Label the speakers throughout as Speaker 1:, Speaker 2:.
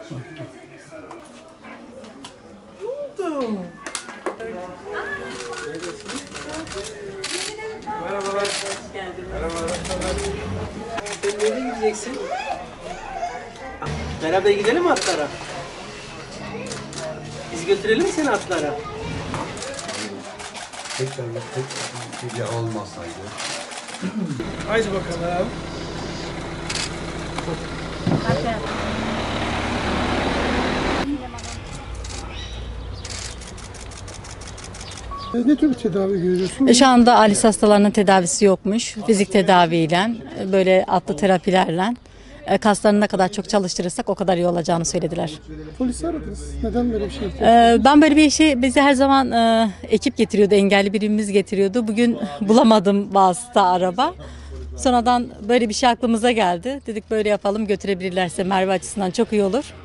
Speaker 1: Ne oldu? Merhabalar. Hoş geldiniz. Merhabalar. Sen nereye gideceksin? Beraber gidelim mi atlara? Biz götürelim mi seni atlara?
Speaker 2: Tekrar gece olmasaydı.
Speaker 1: Haydi bakalım.
Speaker 3: Ne tür bir tedavi görüyorsun?
Speaker 4: Şu anda ALS hastalarının tedavisi yokmuş. Fizik tedaviyle, böyle atlı terapilerle kaslarını ne kadar çok çalıştırırsak o kadar iyi olacağını söylediler.
Speaker 3: Polisi aradınız. Neden böyle bir şey
Speaker 4: Ben böyle bir şey, bizi her zaman ekip getiriyordu, engelli birimimiz getiriyordu. Bugün bulamadım vasıta araba. Sonradan böyle bir şey aklımıza geldi. Dedik böyle yapalım, götürebilirlerse Merve açısından çok iyi olur.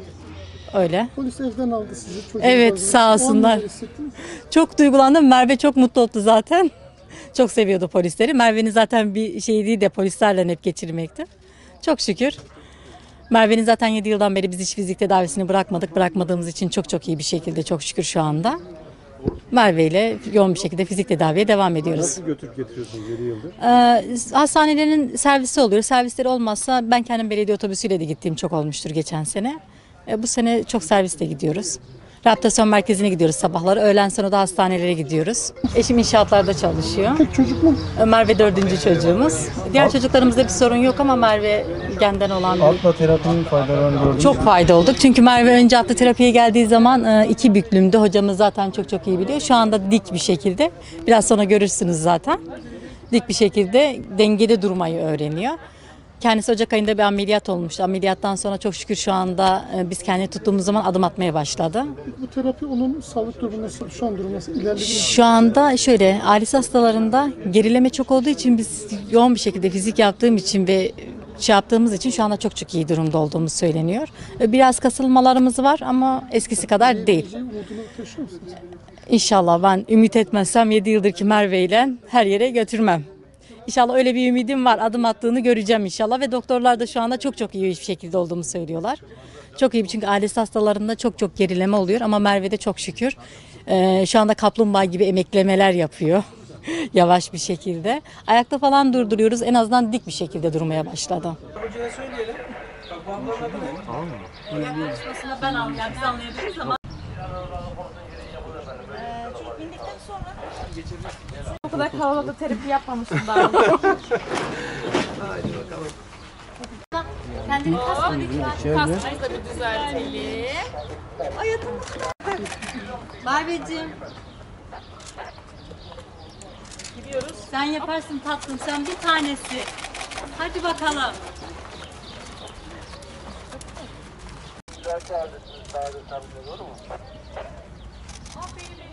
Speaker 4: Öyle.
Speaker 3: Polis evden aldı sizi.
Speaker 4: Evet, sağ olsunlar. Çok duygulandım. Merve çok mutlu oldu zaten. Çok seviyordu polisleri. Merve'nin zaten bir şey değil de polislerle hep geçirmekti. Çok şükür. Merve'nin zaten 7 yıldan beri biz hiç fizik tedavisini bırakmadık. Bırakmadığımız için çok iyi bir şekilde çok şükür şu anda. Merve ile yoğun bir şekilde fizik tedaviye devam ediyoruz.
Speaker 3: Nasıl götürüp getiriyorsunuz 7 yıldır?
Speaker 4: Hastanelerin servisi oluyor. Servisleri olmazsa ben kendim belediye otobüsüyle de gittiğim çok olmuştur geçen sene. Bu sene çok servisle gidiyoruz. Rehabilitasyon merkezine gidiyoruz sabahları. Öğlen sonra da hastanelere gidiyoruz. Eşim inşaatlarda çalışıyor.
Speaker 3: Tek çocuk mu?
Speaker 4: Merve 4. çocuğumuz. Diğer çocuklarımızda bir sorun yok ama Merve genden olan
Speaker 3: Atla terapinin faydalarını gördünüz.
Speaker 4: çok fayda olduk. Çünkü Merve önce atlı terapiye geldiği zaman 2 büklümdü. Hocamız zaten çok iyi biliyor. Şu anda dik bir şekilde. Biraz sonra görürsünüz zaten. Dik bir şekilde dengede durmayı öğreniyor. Kendisi Ocak ayında bir ameliyat olmuştu. Ameliyattan sonra çok şükür şu anda biz kendini tuttuğumuz zaman adım atmaya başladı.
Speaker 3: Bu terapi onun sağlık durumu nasıl? Şu an durumu nasıl? İlerledi mi?
Speaker 4: Şu anda şöyle ALS hastalarında gerileme çok olduğu için biz yoğun bir şekilde fizik yaptığım için ve yaptığımız için şu anda çok iyi durumda olduğumuz söyleniyor. Biraz kasılmalarımız var ama eskisi kadar değil.
Speaker 3: Umudunu taşıyor musunuz?
Speaker 4: İnşallah ben ümit etmezsem 7 yıldır ki Merve ile her yere götürmem. İnşallah öyle bir ümidim var. Adım attığını göreceğim inşallah ve doktorlar da şu anda çok iyi bir şekilde olduğumu söylüyorlar. Çok iyi çünkü ALS hastalarında çok gerileme oluyor ama Merve'de çok şükür şu anda kaplumbağa gibi emeklemeler yapıyor. Yavaş bir şekilde. Ayakta falan durduruyoruz. En azından dik bir şekilde durmaya başladı.
Speaker 1: Hocaya söyleyelim. Bak bu ablanın adı ne?
Speaker 4: Tamam mı? Ben anlayabilirim. Biz anlayabiliriz ama.
Speaker 5: Bindikten sonra o kadar kalabalıkta terapi yapmamıştım daha önce.
Speaker 1: Haydi bakalım.
Speaker 4: Kendini kasma lütfen.
Speaker 5: Kasmayı da bir düzeltelim.
Speaker 4: Merveciğim. Gidiyoruz. Sen yaparsın tatlım. Sen bir tanesi. Hadi bakalım.
Speaker 5: Aferin.